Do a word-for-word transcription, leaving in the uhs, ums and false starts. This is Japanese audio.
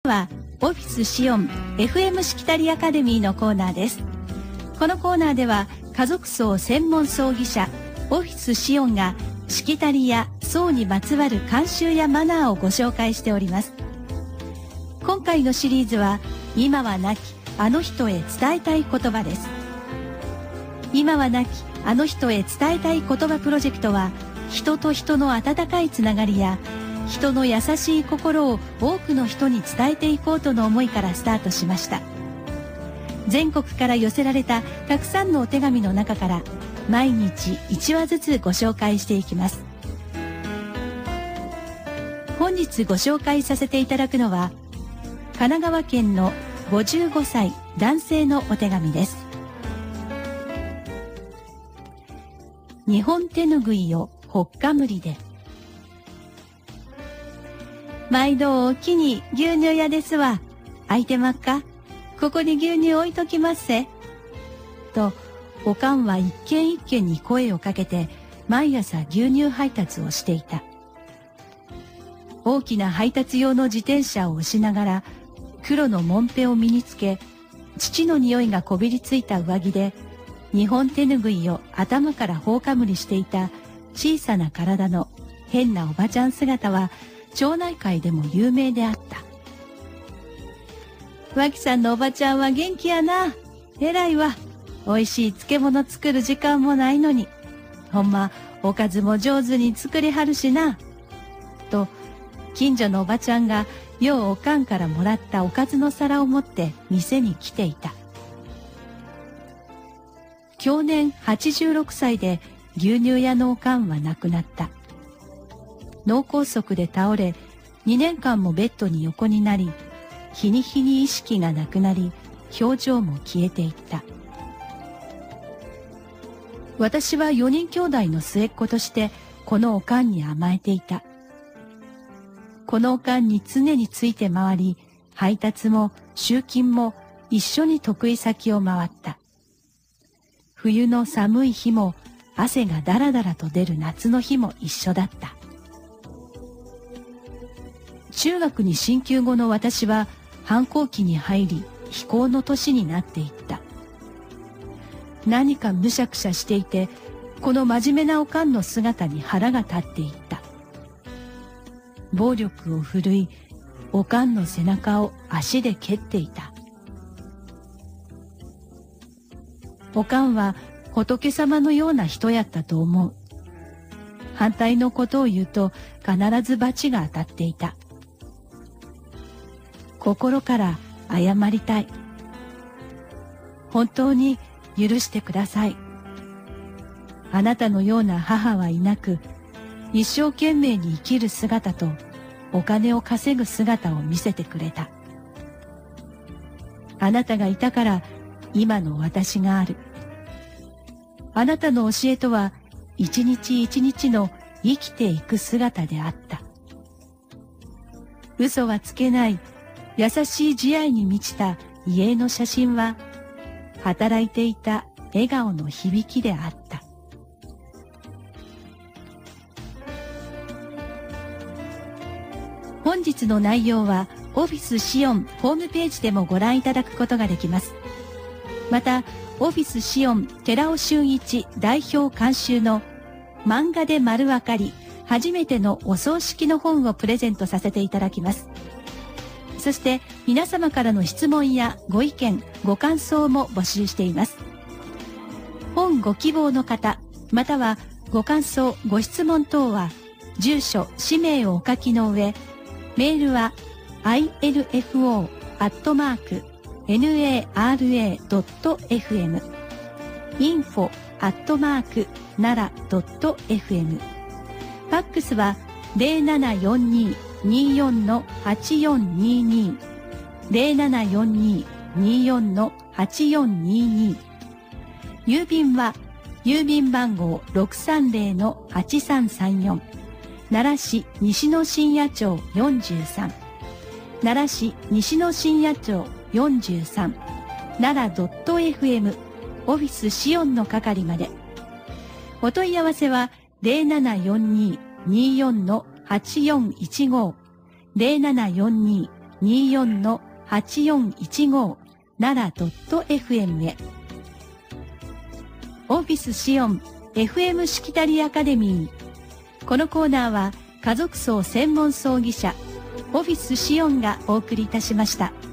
はオフィスシオン エフエム しきたりアカデミーのコーナーです。このコーナーでは家族葬専門葬儀社オフィスシオンがしきたりや葬にまつわる慣習やマナーをご紹介しております。今回のシリーズは今は亡きあの人へ伝えたい言葉です。今は亡きあの人へ伝えたい言葉プロジェクトは、人と人の温かいつながりや人の優しい心を多くの人に伝えていこうとの思いからスタートしました。全国から寄せられたたくさんのお手紙の中から毎日いちわずつご紹介していきます。本日ご紹介させていただくのは神奈川県のごじゅうごさい男性のお手紙です。日本手ぬぐいをほっかむりで。毎度おきに牛乳屋ですわ。空いてまっか？ここに牛乳置いときますせ。と、おかんは一軒一軒に声をかけて、毎朝牛乳配達をしていた。大きな配達用の自転車を押しながら、黒のもんぺを身につけ、父の匂いがこびりついた上着で、日本手ぬぐいを頭から頬かむりしていた小さな体の変なおばちゃん姿は、町内会でも有名であった。脇さんのおばちゃんは元気やな。偉いわ。おいしい漬物作る時間もないのに。ほんま、おかずも上手に作りはるしな。と、近所のおばちゃんが、ようおかんからもらったおかずの皿を持って店に来ていた。去年はちじゅうろくさいで牛乳屋のおかんは亡くなった。脳梗塞で倒れ、にねんかんもベッドに横になり、日に日に意識がなくなり、表情も消えていった。私はよにん兄弟の末っ子として、このおかんに甘えていた。このおかんに常について回り、配達も集金も一緒に得意先を回った。冬の寒い日も、汗がだらだらと出る夏の日も一緒だった。中学に進級後の私は反抗期に入り、非行の年になっていった。何かむしゃくしゃしていて、この真面目なおかんの姿に腹が立っていった。暴力を振るい、おかんの背中を足で蹴っていた。おかんは仏様のような人やったと思う。反対のことを言うと必ず罰が当たっていた。心から謝りたい。本当に許してください。あなたのような母はいなく、一生懸命に生きる姿とお金を稼ぐ姿を見せてくれた。あなたがいたから今の私がある。あなたの教えとは一日一日の生きていく姿であった。嘘はつけない優しい慈愛に満ちた遺影の写真は、働いていた笑顔の響きであった。本日の内容はオフィスシオンホームページでもご覧いただくことができます。また、オフィスシオン寺尾俊一代表監修の漫画で丸わかり初めてのお葬式の本をプレゼントさせていただきます。そして皆様からの質問やご意見、ご感想も募集しています。本ご希望の方、またはご感想、ご質問等は、住所、氏名をお書きの上、メールは アイエルエフオー アットマーク ナラ ドット エフエム インフォ アットマーク ナラ ドット エフエム ファックスは ゼロななよんに にーよん はちよんにーにー ゼロななよんに にーよん はちよんにーにー 郵便は郵便番号 ろくさんゼロ はちさんさんよん 奈良市西野深夜町よんじゅうさん、奈良市西野深夜町よんじゅうさん、奈良 .fm オフィスシオンの係まで。お問い合わせは ゼロななよんに にーよん はちよんいちご ゼロななよんににーよん はちよんいちご 奈良 .fm へ。オフィスシオン エフエム しきたりアカデミー。このコーナーは家族葬専門葬儀社オフィスシオンがお送りいたしました。